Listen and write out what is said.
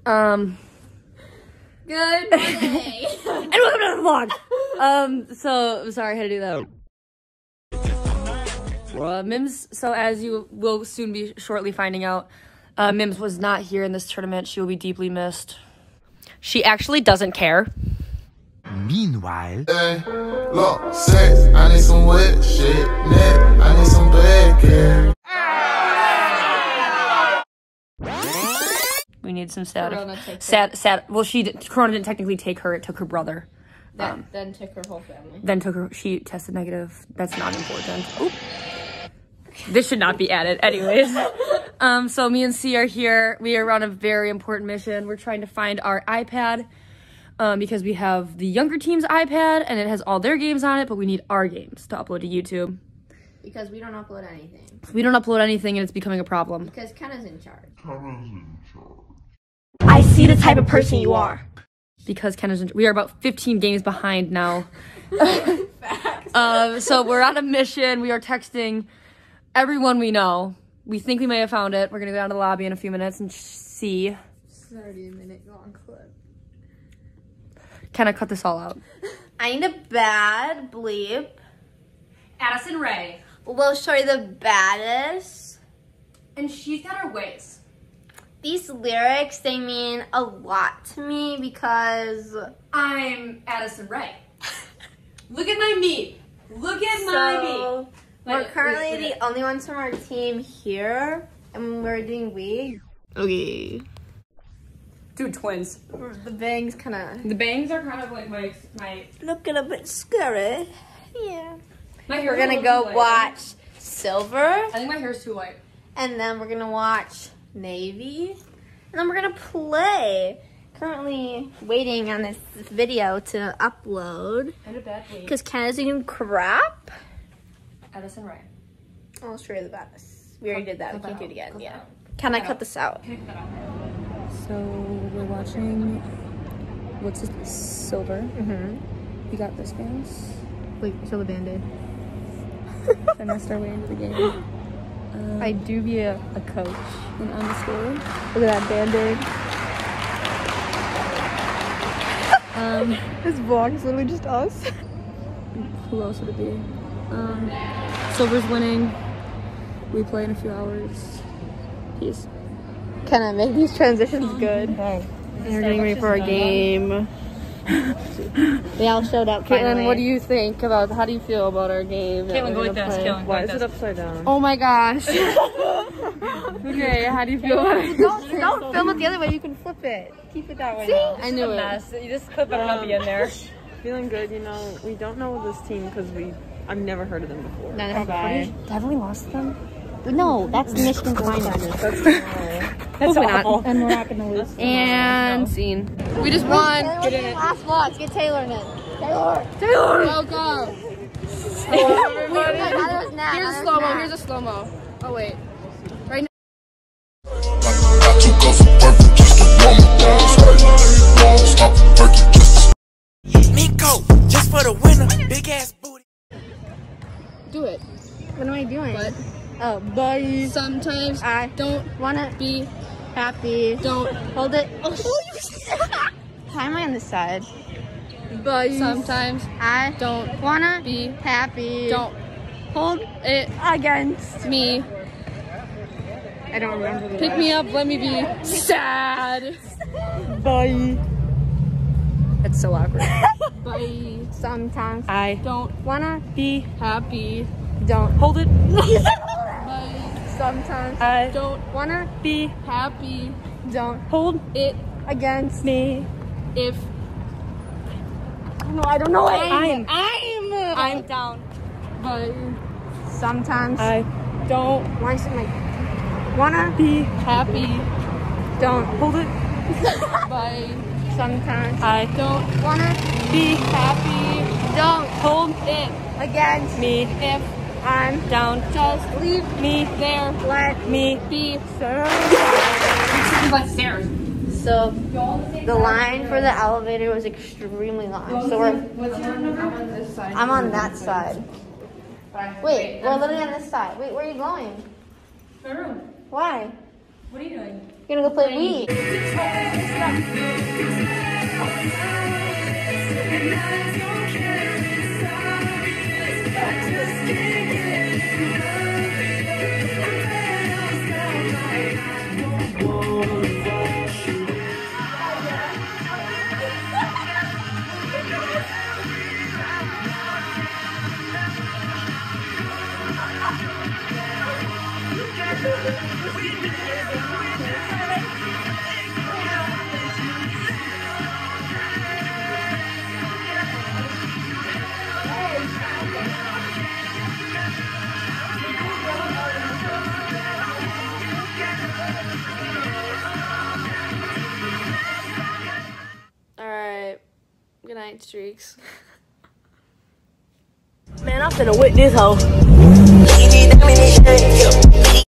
Good morning. And welcome to the vlog. So I'm sorry I had to do that. Mims, so as you will soon be shortly finding out, Mims was not here in this tournament. She will be deeply missed. She actually doesn't care. Meanwhile, hey, look, sex, I need some wet shit, neck, I need some bad care. We need some sad. Corona takes Sad. Well, Corona didn't technically take her. It took her brother. Then took her whole family. Then took her. She tested negative. That's not important. Oop. This should not be added. Anyways. So me and C are here. We are on a very important mission. We're trying to find our iPad. Because we have the younger team's iPad and it has all their games on it, but we need our games to upload to YouTube. Because we don't upload anything. We don't upload anything and it's becoming a problem. Because Kenna's in charge. I see the type of person you are. Because we are about 15 games behind now. So we're on a mission. We are texting everyone we know. We think we may have found it. We're gonna go down to the lobby in a few minutes and see. 30-minute long clip. Can I cut this all out? I need a bad bleep. Addison Rae. We'll show you the baddest. And she's got her ways. These lyrics, they mean a lot to me because I'm Addison Rae. Look at my meat. Look at my meat. We're currently the only ones from our team here, and we're doing Wii. Okay. Dude, twins. The bangs kind of. The bangs are kind of like my. Looking a bit scary. Yeah. My hair. We're gonna go watch Silver, I think my hair's too light. and then we're gonna watch Navy, and then we're gonna play. Currently waiting on this video to upload And a bad week. because Kenna's doing crap. Addison Rae. I'll show you the baddest. We already did that. We can't do it again. Cut Yeah. that out. Can I cut this out? So we're watching. What's it? Silver. We got wristbands. Wait, show the band-aid. Finessed our way into the game. I do be a coach. And underscore. Look at that band-aid. This vlog is literally just us. Who else would it be? Silver's winning. We play in a few hours. Peace. Can I make these transitions good? We're getting ready for a game. They all showed up. Caitlin, what do you think about? How do you feel about our game? Caitlin, go like this. Caitlin, Why is it upside down? Oh my gosh. Okay, how do you feel about it? Don't film it the other way. You can flip it. Keep it that way. Now. I knew it. This clip better not be in there. Feeling good, you know. We don't know this team because I've never heard of them before. None of that. Haven't we lost them? No, that's Michigan Finals. That's awful. And we're not gonna lose. And scene. We just won. Get in it. Last watch. Get Taylor in it. Taylor. Go, go. Here's Here's a slow-mo. Here's a slow-mo. Oh, wait. Right now. I took off from work just to warm up. Miko, just for the winner, big ass booty. Do it. What am I doing? But Oh, bye. sometimes I don't wanna be happy. Don't Hold it. Oh, why am I on this side? but sometimes I don't wanna be happy. don't hold it against. me. I don't remember the Pick me up, let me be sad. Bye. It's so awkward. Bye. Sometimes I don't wanna be happy. don't Hold it. Bye. sometimes I don't wanna be happy. don't Hold it against me if no, I don't know it. I'm down. But Sometimes I don't why is it like wanna be happy. don't Hold it. Bye. sometimes I don't wanna be happy. don't Hold it against me if I'm down. just leave Me there. let Me be. So the line for the elevator was extremely long. So I'm on that side. Wait, we're literally on this side. Wait, where are you going? My room. Why? What are you doing? You're gonna go play Wii. Alright. Good night, Streaks. Man, I'm finna whip this hoe.